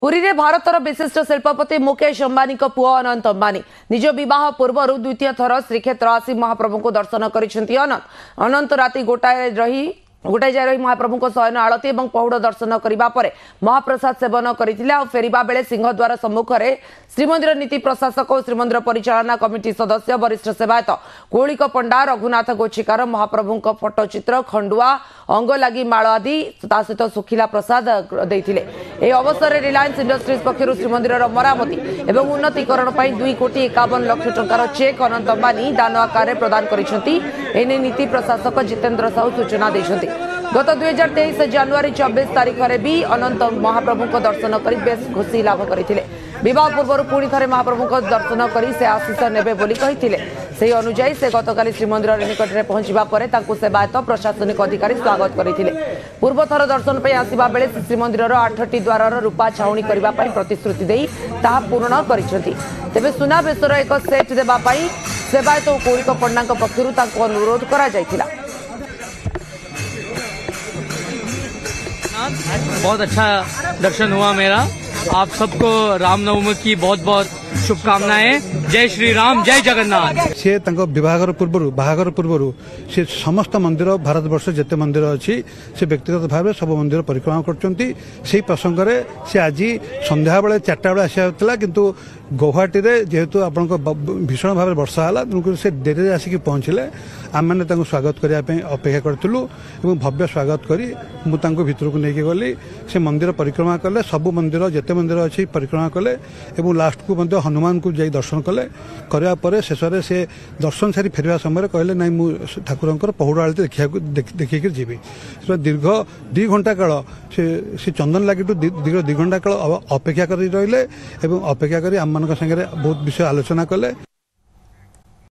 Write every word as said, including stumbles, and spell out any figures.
पुरी रे भारतर विशिष्ट शिल्पपति मुकेश अंबानी पुओ अनंत अंबानी निज बह पूर्व द्वितीय थर श्रीक्षेत्र आसी महाप्रभु को दर्शन करिसेंती। अनंत अनंत राति गोटाए रही गोटाए जाए रही महाप्रभु को शयन आलती और पहुड़ दर्शन करने पर महाप्रसाद सेवन करते और फेरवा बेले सिंहद्वार सम्मुख में श्रीमंदिर नीति प्रशासक और श्रीमंदिर परिचालना कमिटी सदस्य वरिष्ठ सेवायत कौलिक पंडा रघुनाथ गोचिकार महाप्रभु फटोचित्र खंडुआ अंग लगी माल आदि सहित सुखिला प्रसाद देते। यह अवसर में रिलायंस इंडस्ट्रीज पक्षर श्रीमंदिर मरामती और उन्नतीकरण दुई कोटी एकावन लक्ष टंकार चेक अनंत अंबानी दान आकार प्रदान करते। नीति प्रशासक जितेंद्र साहू सूचना देते। गत दुई हजार तेईस जनवरी चौबीस तारीख में भी अनंत महाप्रभु को दर्शन कर बेस खुशी लाभ करते। विवाह पूर्व पुणी थे महाप्रभु को दर्शन कर से आशीष नेबे बोली कहिथिले। से अनुजाई से गतकाली श्रीमंदिर निकट में पहुंचवा पर सेवायत प्रशासनिक अधिकारी स्वागत करते। पूर्व थर दर्शन पर आसवा बेले श्रीमंदिर आठटी द्वार रूपा छाउणी करने प्रतिश्रुति दे ताहा पूर्ण करिसेंती। तेबे सुनाबेशर एक सेट देवाई सेवायत और कौलिक पंडा पक्षर अनुरोध करा जायथिला। बहुत अच्छा दर्शन हुआ मेरा। आप सबको रामनवमी की बहुत बहुत शुभकामनाएं। जय श्री राम, जय जगन्नाथ। से विवाहर पूर्व बाहागर पूर्व से समस्त मंदिर भारत वर्ष जिते मंदिर अच्छी से व्यक्तिगत भाव सब मंदिर परिक्रमा कर प्रसंग में से आज संध्या बेले चार्टा बेले आसा किंतु गौहाटी रे जेहेतु आपण भीषण भाव वर्षा है तेणुक से डेरी आसिक पहुंचले आम मैंने स्वागत करने अपेक्षा करूँ। भव्य स्वागत करी मुझे भितर को लेकिन गली से मंदिर परिक्रमा कले सबू मंदिर जिते मंदिर अच्छी परिक्रमा कले और लास्ट को हनुमान को जाई दर्शन कले करने शेष में से दर्शन सारी फेरवा समय कहले ना मुझे ठाकुर पहुड़ आलती देखिए देखिए जी दीर्घ दि घंटा काल से चंदन लगी दीर्घ दि घंटा काल अपेक्षा कर रही अपेक्षा कर आम मान बहुत विषय आलोचना कले।